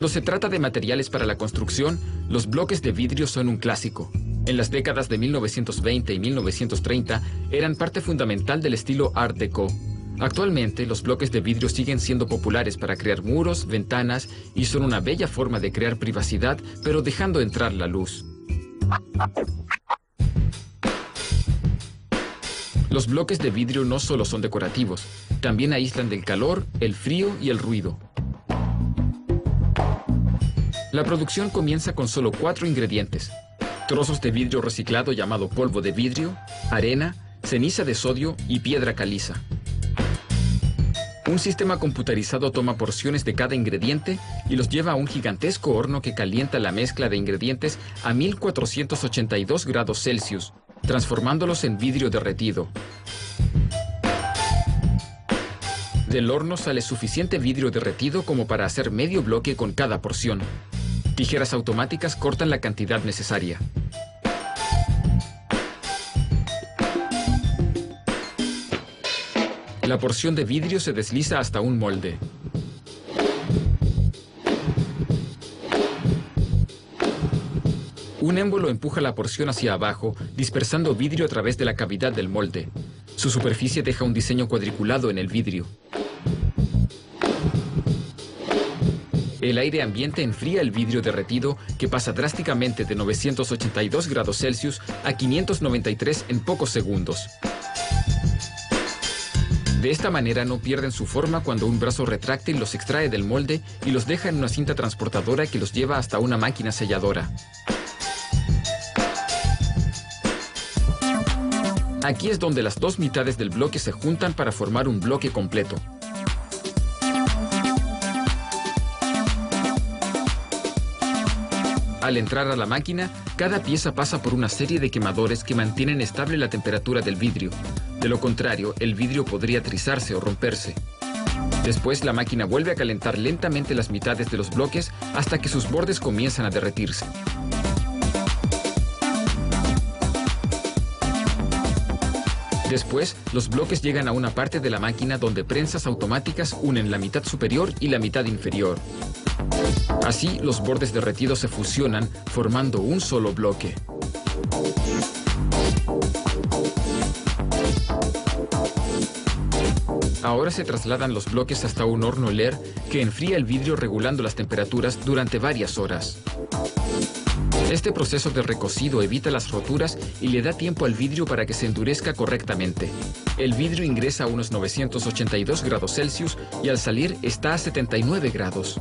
Cuando se trata de materiales para la construcción, los bloques de vidrio son un clásico. En las décadas de 1920 y 1930 eran parte fundamental del estilo Art Deco. Actualmente, los bloques de vidrio siguen siendo populares para crear muros, ventanas y son una bella forma de crear privacidad, pero dejando entrar la luz. Los bloques de vidrio no solo son decorativos, también aíslan del calor, el frío y el ruido. La producción comienza con solo 4 ingredientes: trozos de vidrio reciclado llamado polvo de vidrio, arena, ceniza de sodio y piedra caliza. Un sistema computarizado toma porciones de cada ingrediente y los lleva a un gigantesco horno que calienta la mezcla de ingredientes a 1482 grados Celsius, transformándolos en vidrio derretido. Del horno sale suficiente vidrio derretido como para hacer medio bloque con cada porción. Tijeras automáticas cortan la cantidad necesaria. La porción de vidrio se desliza hasta un molde. Un émbolo empuja la porción hacia abajo, dispersando vidrio a través de la cavidad del molde. Su superficie deja un diseño cuadriculado en el vidrio. El aire ambiente enfría el vidrio derretido, que pasa drásticamente de 982 grados Celsius a 593 en pocos segundos. De esta manera no pierden su forma cuando un brazo retráctil los extrae del molde y los deja en una cinta transportadora que los lleva hasta una máquina selladora. Aquí es donde las dos mitades del bloque se juntan para formar un bloque completo. Al entrar a la máquina, cada pieza pasa por una serie de quemadores que mantienen estable la temperatura del vidrio. De lo contrario, el vidrio podría trizarse o romperse. Después, la máquina vuelve a calentar lentamente las mitades de los bloques hasta que sus bordes comienzan a derretirse. Después, los bloques llegan a una parte de la máquina donde prensas automáticas unen la mitad superior y la mitad inferior. Así, los bordes derretidos se fusionan, formando un solo bloque. Ahora se trasladan los bloques hasta un horno LER que enfría el vidrio regulando las temperaturas durante varias horas. Este proceso de recocido evita las roturas y le da tiempo al vidrio para que se endurezca correctamente. El vidrio ingresa a unos 982 grados Celsius y al salir está a 79 grados.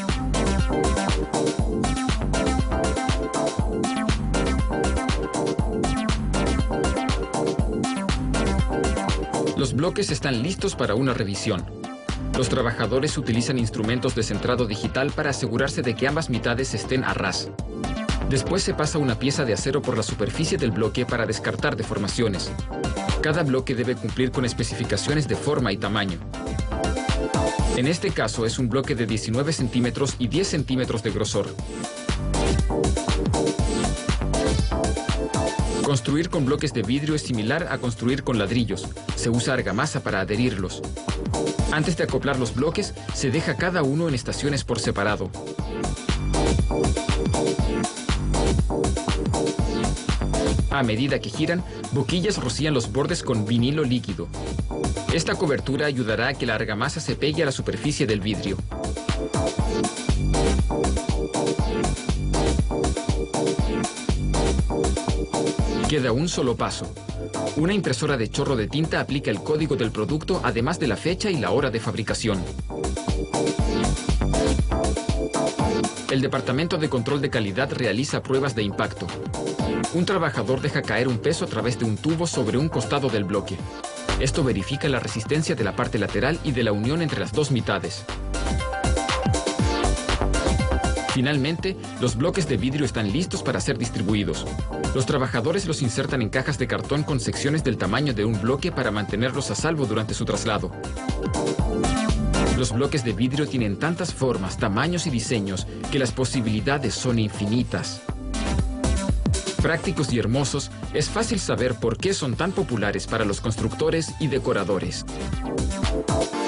Los bloques están listos para una revisión. Los trabajadores utilizan instrumentos de centrado digital para asegurarse de que ambas mitades estén a ras. Después se pasa una pieza de acero por la superficie del bloque para descartar deformaciones. Cada bloque debe cumplir con especificaciones de forma y tamaño. En este caso es un bloque de 19 centímetros y 10 centímetros de grosor. Construir con bloques de vidrio es similar a construir con ladrillos. Se usa argamasa para adherirlos. Antes de acoplar los bloques, se deja cada uno en estaciones por separado. A medida que giran, boquillas rocían los bordes con vinilo líquido. Esta cobertura ayudará a que la argamasa se pegue a la superficie del vidrio. Queda un solo paso. Una impresora de chorro de tinta aplica el código del producto, además de la fecha y la hora de fabricación. El Departamento de Control de Calidad realiza pruebas de impacto. Un trabajador deja caer un peso a través de un tubo sobre un costado del bloque. Esto verifica la resistencia de la parte lateral y de la unión entre las dos mitades. Finalmente, los bloques de vidrio están listos para ser distribuidos. Los trabajadores los insertan en cajas de cartón con secciones del tamaño de un bloque para mantenerlos a salvo durante su traslado. Los bloques de vidrio tienen tantas formas, tamaños y diseños que las posibilidades son infinitas. Prácticos y hermosos, es fácil saber por qué son tan populares para los constructores y decoradores.